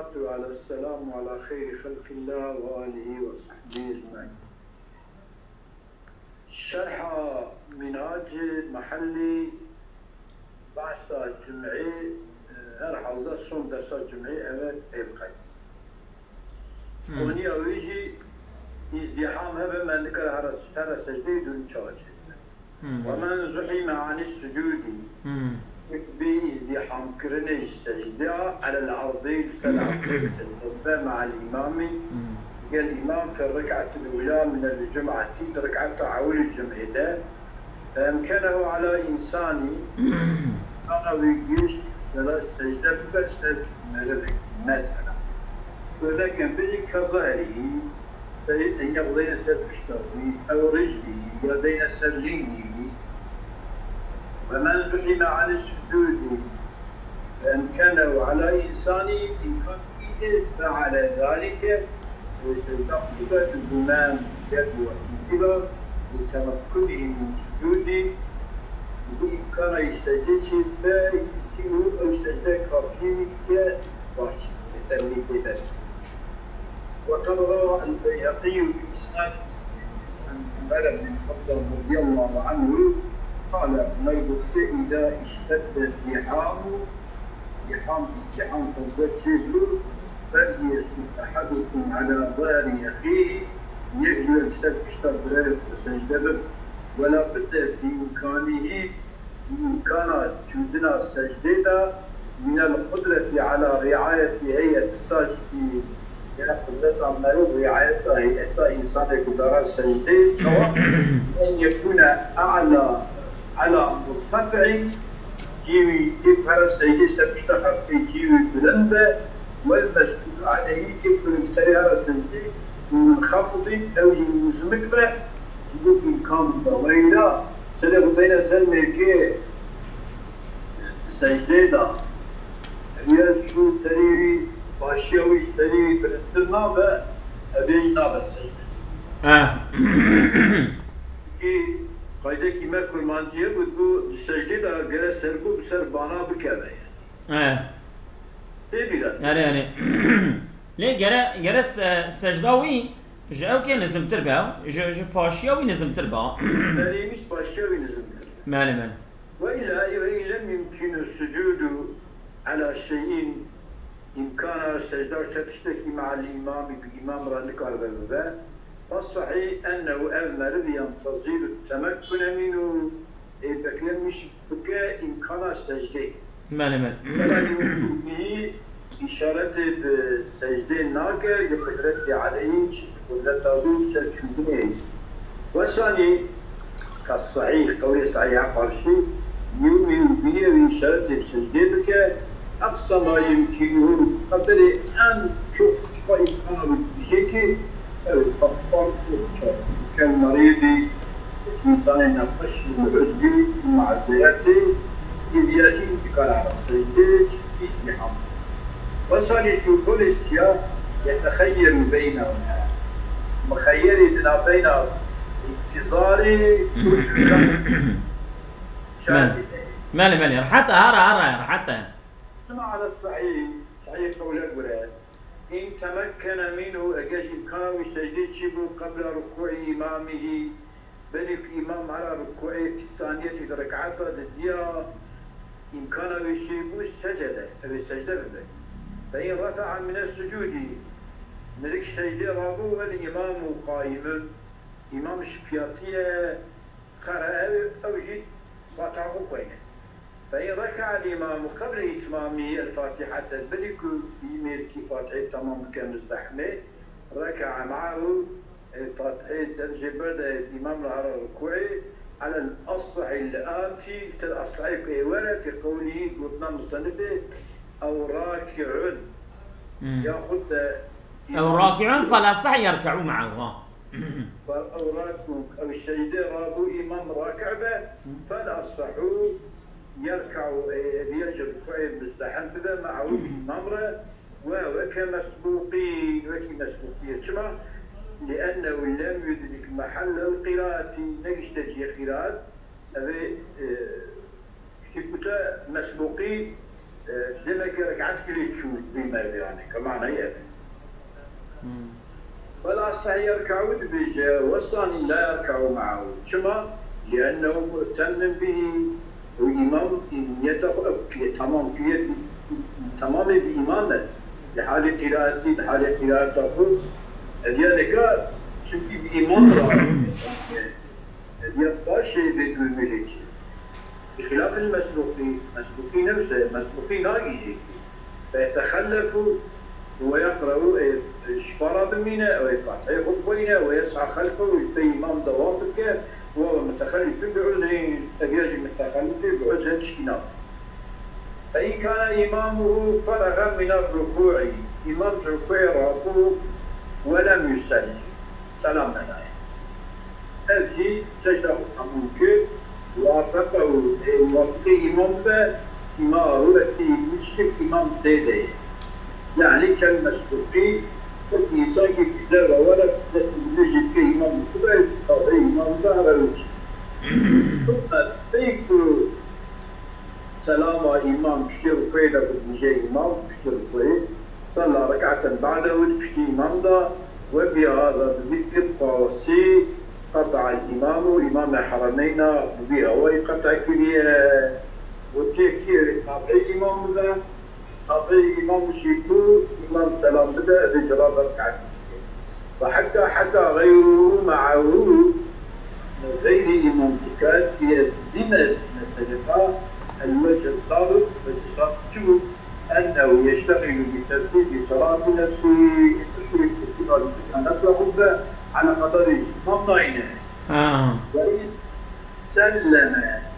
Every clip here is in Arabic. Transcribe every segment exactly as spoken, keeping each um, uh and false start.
والصلاة على السلام على خير خلق الله وآله وصحبه أجمعين. شرح منهاج محلي بحث الجمعي هر حوزة صوم درس الجمعي أمد إبقى وني أويجي ازدحام هذا من ذكر هذا سجدي دون شاجة ومن زحم عن السجود بازدحام كرني السجدة على العرضين فالعرضين مع الإمام قال الإمام في الركعة الأولى من الجمعة ركعة تعاول الجمعة ده فأمكنه على إنسان أنا ويجيش ثلاث سجدة بس مثلا ولكن بدي كظهري سيد إن يقضي سر بشتري أو رجلي يقضي سر رجلي ومن زحم عن السجود فأمكنه على إنسان إن كان فعل ذلك وستقبل الإمام يدعو الانتباه لتمكنه من سجوده بإمكان يستجد فيجيء أو يستجد كافيه كواشي لتنمية ذلك. وقد روى البيهقي بإسناد عن عمر بن الخطاب رضي الله عنه قال نيبت إذا اشتد الزحام زحام الزحام فزدت سجله فليسجد أحدكم على ظهر أخيه يجلس السجدة بغير سجدة ولا بد في إمكانه إمكان جودنا السجدة من القدرة على رعاية هيئة الساجدين يعني قدرة عمله رعاية هيئة إنسان قدرة السجدة سواء أن يكون أعلى على مرتفع جيوي يفعل السجدة سبشتخف جيوي بلندة والمسجد عليه يكون السيارة السجدة منخفض أو مزمكبة يقول إمكان ضويلة سنقضينا سلمي كي سجدة هي شو سريري باشيوي سريري بالسلمة أبيجنا بالسجدة آه كي قاعدة كما كل مانجيه بتقول السجدة جرى سرقو بسر بانا بكذا آه تبيلا يعني يعني ليه جرى جرى سجداوي جاو كي نزم تربا ج ج باشياوي نزم تربا يعني مش باشيوي نزم تربا مالي مالي وإلا وإن لم يمكن السجود على شيء إمكان السجدة ستشتكي مع الإمام بإمام رانك على فالصحيح أنه أمر ينتظر التمكن منه بكلام مش بكاء إمكان السجدة مالي مالي فلا يمكن به إشارة بالسجدة الناقة لقدرته عليه قدرته سجدنه والثاني كالصحيح قولي صحيح قرشي يؤمن به بإشارة بالسجدة بك أقصى ما يمكنه قدر أن شوف إمكانه بشكل الأطفال كالمريض إنسان نقش وعزبي معزياته إذ يجب بقال على السجدة في سيحام وثالث كل السياق يتخير بينهما مخير لنا بين انتظار مالي مالي حتى هرا هرا حتى سمع على الصحيح صحيح قول القرآن إن تمكن منه أجاج إمكانه السجدة شبه قبل ركوع إمامه بل إمام على ركوعه في الثانية ركعة الديا إمكانه الشيء السجدة أو السجدة بذلك فإن رفع من السجود ملك السجدة رابو والإمام قائم إمام الشفياتية قرأ أو جد فاتحه قوينة فإن ركع الإمام قبل إتمامه الفاتحة بل يمير كفاتحة تمام كمزدحمة ركع معه الفاتحة تنجبر الإمام على الركوع على الأصح الآتي في الأصح الأول في قوله قلنا مصنفه أو راكع يأخذ أو راكع فلا صح يركعوا معه أو راكع أو السجدة رابو إمام راكع به فالأصح يركع يجب ركوع مزدحم بذا معه إمامه وكمسبوقين وكمسبوقية شما لأنه لم يدرك محل القراءة نجتجي قراءة أبي كتبت مسبوقين دمك ركعت كل تشوف بما يعني كمان هي فلا صحيح يركعوا بيجا والثاني لا يركعوا معه شما لأنه مهتم به وإمام يتقف تمام كيف تمام بإمامه لحالة قراءتي لحالة قراءته ذلك çünkü bir imam var. يبقى شيء ذكر الملك بخلاف المسبوقين مسبوقين نفسه مسبوقين ناقي فيتخلف ويقرأ شفارة بالميناء ويفتح خطبينه ويسعى خلفه ويستي إمام دوابك وهو متخلف بعد أجاج متخلف بعد هالشكنات فإن كان إمامه فرغ من الركوع إمام ركوع ركوع ولم يسلم سلام لنا هذه سجدة ممكن وافقه موافق إمام فيما رؤية مشكل إمام تيدي يعني كالمسبوقين وفي ساكي كدار ولا نجد كإمام كبير أو إمام ظهر الوجه ثم تيكو سلام إمام كشير فيدا بجي إمام كشير فيدا صلى ركعة بعده وتكشي إمام دا وبهذا الذكر قاسي قطع الإمام إمام الحرمين بها ويقطع كلية وتكير قطع الإمام ذا قطع الإمام شيكو إمام سلام بدأ بجراب ركعة وحتى حتى غيره معه غير إمام تكاد يدين مسألة الوجه الصادق فتصدق أنه يشتغل بترتيب صلاة نفسه تشرك نسله على قدر مضينه آه. وإن سلم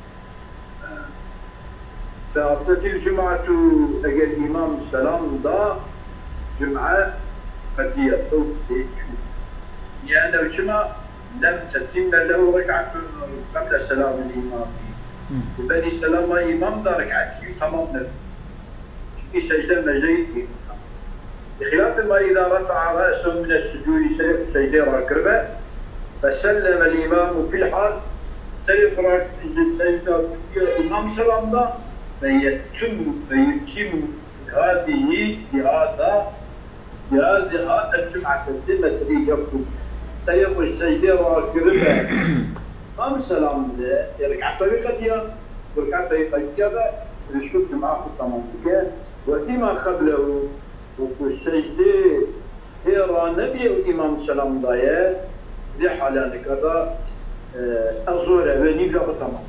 فأعطت الجمعة أجل الإمام السلام دا جمعة قد يطلب لأن الجمعة لم تتم له ركعة قبل سلام الإمام وبني سلام الإمام دا ركعة تمام في سجدة مجيد بخلاف ما إذا رفع رأسه من السجود سجدة راكبة فسلم الإمام في الحال سيفرق سجدة الإمام سلام دا فيتم فيتم هذه بهذا بهذه الجمعة المسري يقول سيقول السجدة راكبة إمام سلام يركع طريقة يركع طريقة نشوف جماعة الطمانية وفيما قبله والسجدة هي نبي الإمام سلام ضايا ذي حالة كذا أزور بني في الطمانية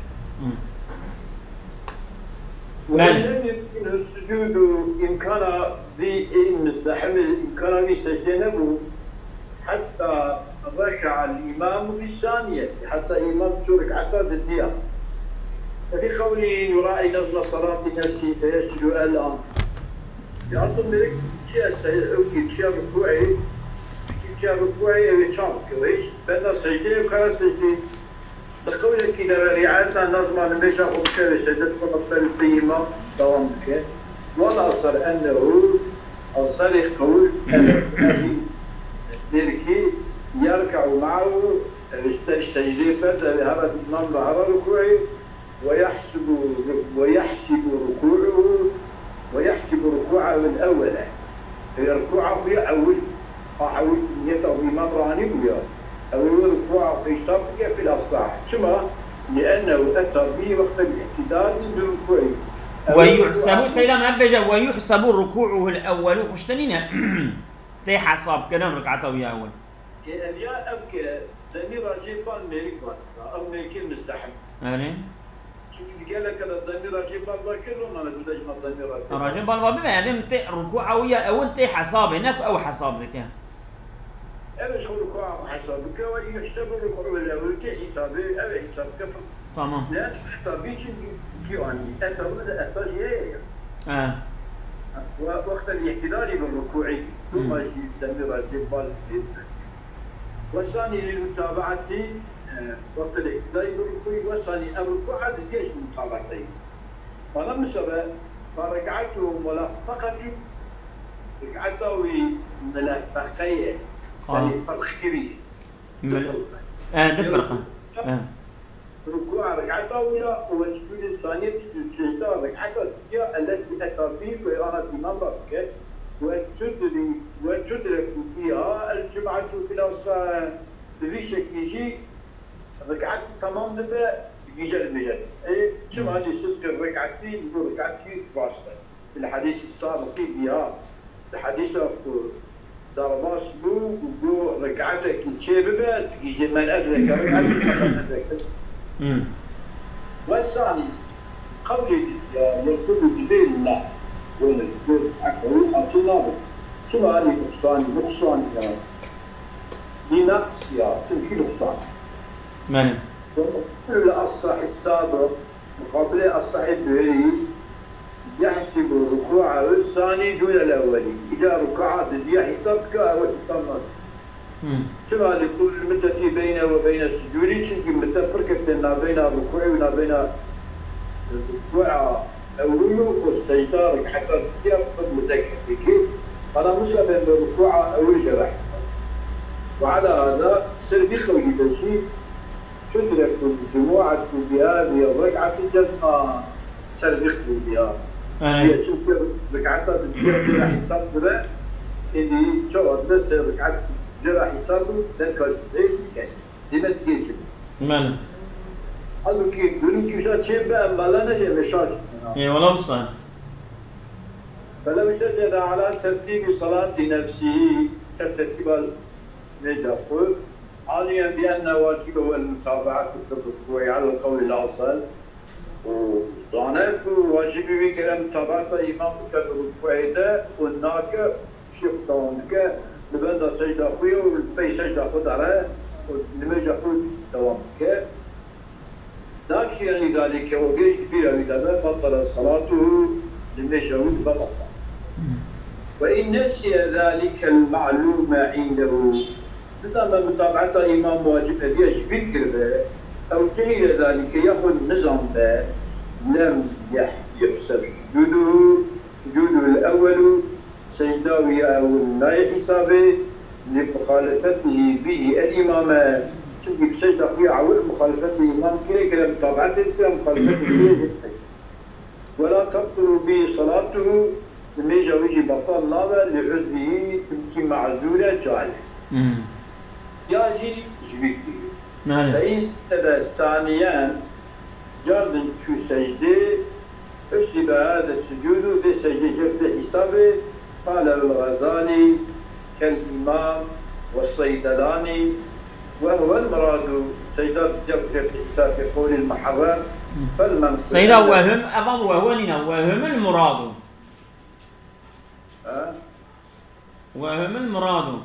ولم يمكن السجود إن كان ذي مستحمل إن كان في سجدة نبو حتى ركع الإمام في الثانية حتى الإمام ترك حتى تديها ففي قوله يراعي نظم صلاة نفسه فيسجد الآن يعطي ملك شيء شيء ركوعي شيء ركوعي ويشام كويس بين السجدة وكان السجدة تقول لك إذا رعاية نظم المشى وكان سجدة فقط الإمام دوام كان والأصل أنه أصل قول ذلك يركع معه السجدة فهذا الإمام ظهر ركوعي ويحسب ويحسب ركوعه ويحسب ركوعه الأول ركوعه في أول أحاول نيته إمام راني وياه أو ركوعه في صفقة في الأصح ثم لأنه أتى به وقت الاعتدال من ركوعه ويحسب سيدنا مبجا ويحسب ركوعه الأول خشتنينا تي حساب كده ركعته ويا أول يا أبكي ضمير راجل بان ميريك أو ميريك مستحب أني قال لك الضمير راجل بان باكر وما نقدرش ما الضمير راجل بان بابي بعدين تي ركوعه ويا أول تي حساب هناك أو حساب ذيك أنا شو ركوعه حسابك ويحسب الركوع الأول تي حسابه أو حساب كفر تمام لا حسابي كيواني أنت ولا أتجيه آه وقت الاعتدال بالركوع ثم يستمر الجبال والثاني للمتابعة وقت الاعتدال بالركوع والثاني الركوع هذا جيش متابعتين فلما سبق فركعته ملفقة ركعته ملفقية يعني فرق كبير اه ده فرقة اه ركوع ركعة أولى والسجود الثاني السجدة ركعة الثانية التي أتى فيه وإرادة الإمام ركعة وتدرك وتدرك فيها الجمعة في الأصل في شكل شيء ركعة تمام بدا يجي المجد أي جمعة ست ركعتين وركعتين واسطة الحديث السابق بها الحديث الأخير درباس بو بو ركعتك تشيبه يجي من أدرك ركعتين فقد أدرك. والثاني قبل يقول جبريل لا ولا يقول أكبر أصلا شو هذه نقصان نقصان يا دي نقص يا شو نقصان من كل الصح السابق مقابل الصح الدهري يحسب ركوعه الثاني دون الأولي إذا ركعات دي حسابك أو حساب شو هذا يقول المدة بينه وبين السجود شنو متى فرقتنا بين الركوع وما بين الركوع أولي والسجدة حتى يفقد متكفي كيف هذا مش بين الركوع أولي جرح وعلى هذا سر خوي شيء تدرك الجموعة بهذه الركعة الجزمة سر خوي بها هي شوف ركعتها تجي راح يصير اللي شو بس ركعت راح يصير ذاك الشيء ديما تجي من هذا كي دون كي جات شيء بقى مالنا شيء مشاج اي والله وصل فلو سجد على ترتيب صلاة نفسه كترتيب نجاحه عاليا بأن واجبه المتابعة في الركوع على القول الأصل وظننت واجبه كلام متابعة إمام كالركوع ده والناك شيخ دوامك لبندا سجدة خويا والبي سجدة خود على ولمجا خود دوامك ذاك يعني ذلك وغير كبير لذا بطل صلاته لمجا خود بطل وإن نسي ذلك المعلوم عنده إذا متابعة إمام واجب أبيش فكر به أو جهل ذلك يأخذ نظام به لم يحسب سجوده سجوده الأول سجداوي أو لا حسابه لمخالفته به الإمام شوف بسجدة أخويا عول مخالفته الإمام كذا كذا متابعته كذا مخالفته ولا تبطل به صلاته لما يجي بطل نابه لعذره تمكن معذورة جاهل. يجي جبتي. فإن سجد ثانيا جرد في سجدة أشرب هذا السجود في سجدة حسابه قال الغزالي كالإمام والصيدلاني وهو المراد سيدات جبت حساب في قول المحرر فالمنقول سيدا وهم أبا وهو لنا وهم المراد أه؟ وهم المراد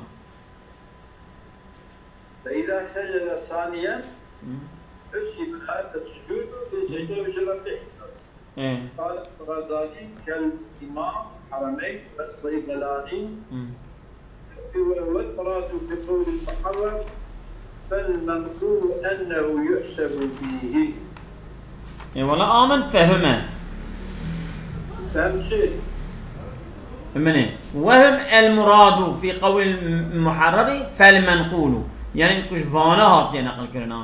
فإذا سجد ثانيا أشرب هذا السجود في سجدة وجرد حسابه قال الغزالي كالإمام حرمين والصيدلاني وهو المراد بقول المحرر فالمنقول أنه يحسب فيه. إيه والله آمن فهمه. فهم شيء. فهمني. وهم المراد في قول المحرر فالمنقول يعني كش فانا هات نقل كرنا.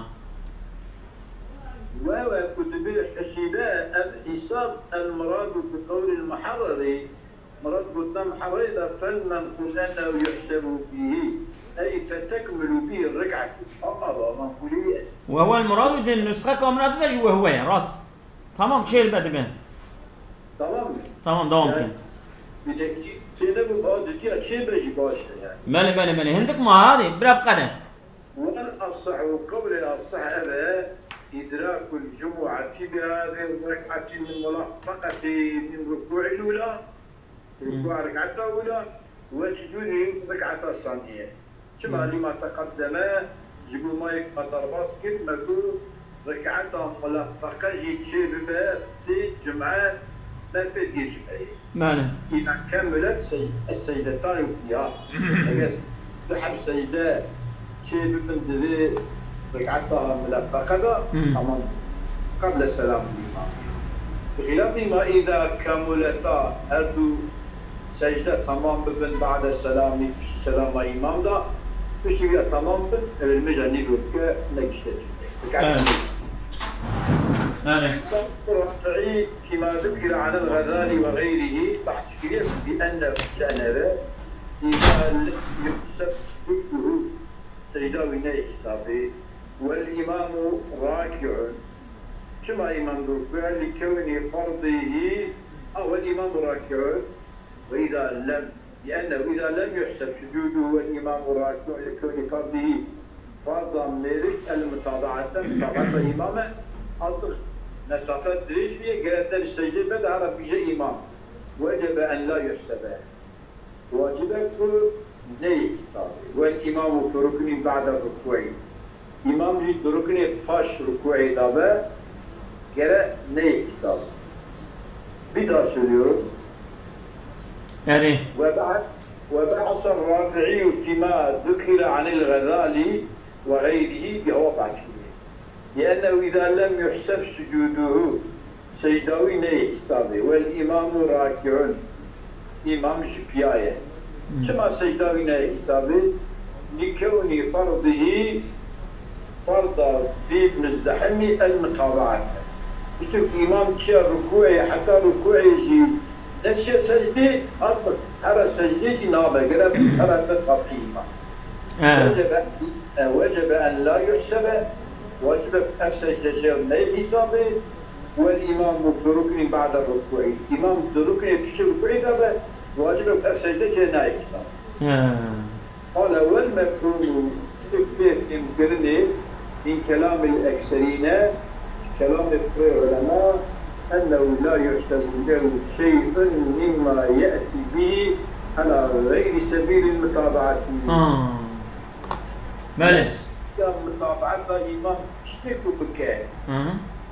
وهو كتب الحسابات الحساب المراد في قول المحرر مراد قدام حريضة فالمنقول أنه يحسب فيه أي فتكمل به الركعة فقط منقولية وهو المراد دي النسخة كاملة تدج وهو راست تمام شيء البدء به تمام تمام دوام كان بدكي سيدنا بعض دي شيء بيجي باشا يعني مالي مالي مالي هندك ما هذه براب قدم والأصح وقبل الأصح هذا إدراك الجمعة بهذه الركعة الملحقة من ركوع الأولى ركوع ركعة الأولى وسجود ركعة الثانية كما لما تقدم جيبوا مايك مضرباس كلمة ركعة ملحقة جيت شيء بها في جمعة ما في جمعة ماله إذا كملت السيدتان فيها تحب سيدات شيء ببن ذي ركعتها ملحقة تمام قبل السلام الإمام بخلاف ما إذا كملتا أردو سجدة تمام ببن بعد السلام سلام إمام دا تشيء تمام ببن المجاني لك نجشت نعم. الرافعي فيما ذكر عن الغزالي وغيره بحث كبير بأن شأنه إذا لم يحسب ضده سيداوي حسابه والإمام راكع كما إمام ركوع لكون فرضه أو الإمام راكع وإذا لم لأنه إذا لم يحسب سجوده والإمام راكع لكون فرضه فرضا ميرك المتابعة متابعة إمامه أصل مسافة دريش فيه قالت السجدة بدأ عرب بيجي إمام وجب أن لا يحسبه واجب نهي والإمام في ركن بعد الركوع إمام جد ركن فاش ركوع دابا قال نهي حساب بدأ سليور يعني وبعد وبحث الرافعي فيما ذكر عن الغزالي وغيره بهو بحث لأنه إذا لم يحسب سجوده سيداوي نهي حسابه والإمام راكع إمام شبياية كما سيداوي نهي حسابه لكون فرضه فرض في مزدحم المتابعة يشوف إمام كي ركوعي حتى ركوعي يجي نفس السجدة أطلق هذا السجدة نابة قرب هذا تطبيقه وجب وجب أن لا يحسب واجب السجدة شيء نهي حسابه والإمام في ركن بعد الركوع إمام في ركن في الركوع دابا واجب السجدة شيء نهي حسابه قال والمفهوم تكبير يمكنني من كلام الأكثرين كلام العلماء أنه لا يحسب له شيء مما يأتي به على غير سبيل المتابعة. آه. مالك. متابعة الإمام اشتكوا بك. آه.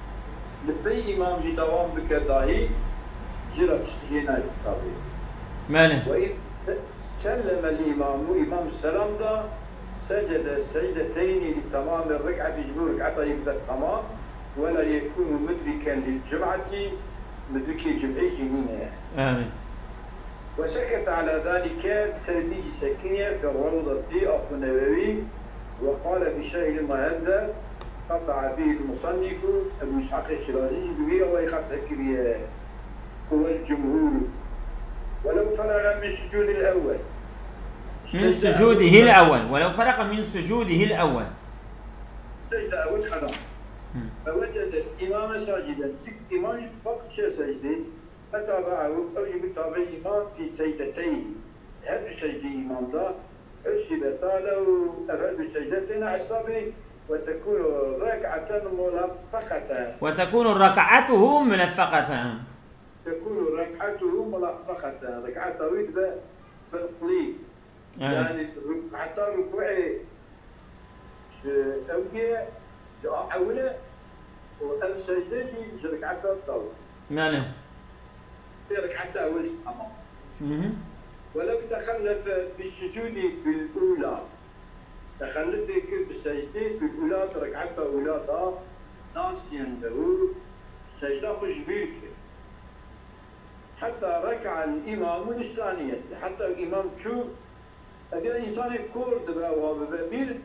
لبي إمام جدوام بك داهي جرب اشتهينا حسابه. مالك. وإذ سلم الإمام إمام السلام دا سجد السجدتين لتمام الركعة يجبر ركعة يبدأ التمام ولا يكون مدركا للجمعة مدركي جمعي جمينة. آمين. وسكت على ذلك سردي سكينة في الروضة أبو النووي وقال في شيء المهذب قطع به المصنف ابن إسحاق الشيرازي به ويقطع كبير هو الجمهور ولو فرغ من السجود الأول من سجوده الأول ولو فرق من سجوده الأول سجدة أول حرام فوجد الإمام ساجدا إمام فقط سجدة فتابعه أو يتابع الإمام في سجدتين هذا سجدة إمام ذا أشبتا له أفعل سجدتين حسابه وتكون ركعة ملفقة وتكون ركعته ملفقة تكون ركعته ملفقة ركعة طويلة في القليل يعني حتى ركوعي أوكي أولا والسجدة في ركعة الطول ماله في ركعة أول أمام ولو تخلف بالسجود في الأولى تخلف بالسجدة في الأولى ركعة الأولى ناسيا له السجدة خش بيك حتى ركع الإمام الثانية حتى الإمام شو هذا الإنسان يكورد بقى بير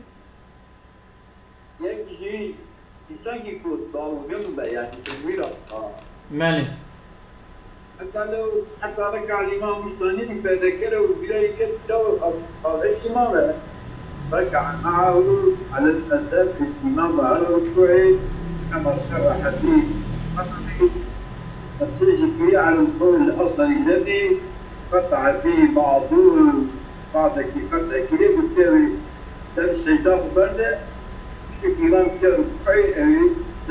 يجي إنسان يكورد ضاو جنبه يعني تجميل ماله حتى لو حتى ركع الإمام الثاني فذكره بذلك الدور قال الإمام ركع معه على الأساس الإمام على ركوعه كما صرح فيه السجد على القول الأصلي الذي قطع فيه بعضه بعض قطع كليه بالتالي السجدة مبردة الإمام كركوعه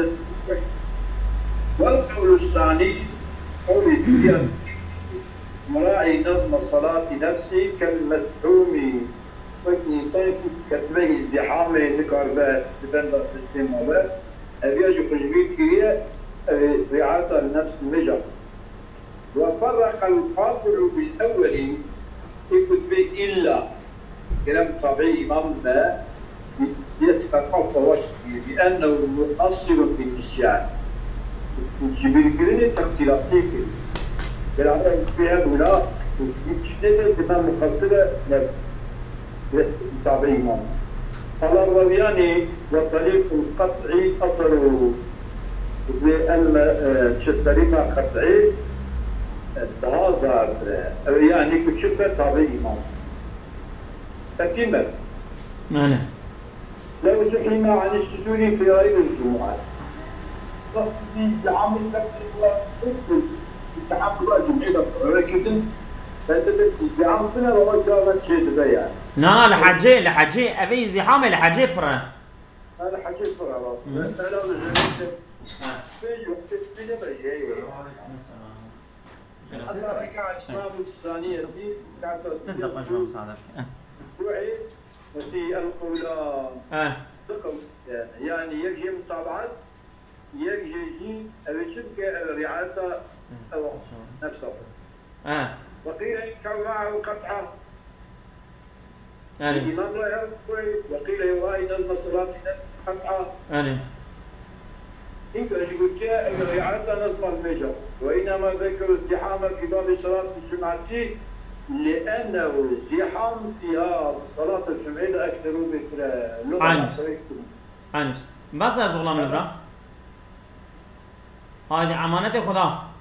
والقول الثاني قول الديان مراعي نظم الصلاة نفسي كالمدعوم والإنسان كتبه ازدحام نكاربات بدن السيستم هذا أبيج خجبيت كريه رعاية النفس المجر وفرق القاطع بالأول يكتب إلا كلام طبيعي إمامنا يتفقه فواشكي بأنه مؤصل في النسيان جبريل كريني تفصيلاتي كريني بالعمل فيها دولا يتشدد بما مقصرة للتابعي إمام قال الروياني وطريق القطع أثره بطريقة قطعية هذا يعني كتشبه تابع إمام تتمة معنى لو زحم عن السجود في غير الجمعة صصدي زعامة تفسير الله تقول التحقق الجمعية ولكن فانت زعامتنا لو جاءت شيء بيان لا لا لحجي لحجي أبي زحامة لحجي برا هذا حجي برا راس أنا لو زحمت في يوم في نبجي حتى ركع الإمام الثانية دي كانت تدق أجمع مساعدة روحي في القولان آه يعني يجي متابعة يجي أبي شبك رعاية نفسه آه وقيل ينكر معه قطعة يعني الإمام لا يرقي وقيل يرائنا المصرات نفس قطعة يعني إنك يقول جاء الرعاية نظم المجر وإنما ذكر ازدحام في باب صلاة الجمعة لأنه ازدحام فيها صلاة الجمعة أكثر مثل اللغة عنس عنس بس يا زغلام نبرا هذه أمانة خدا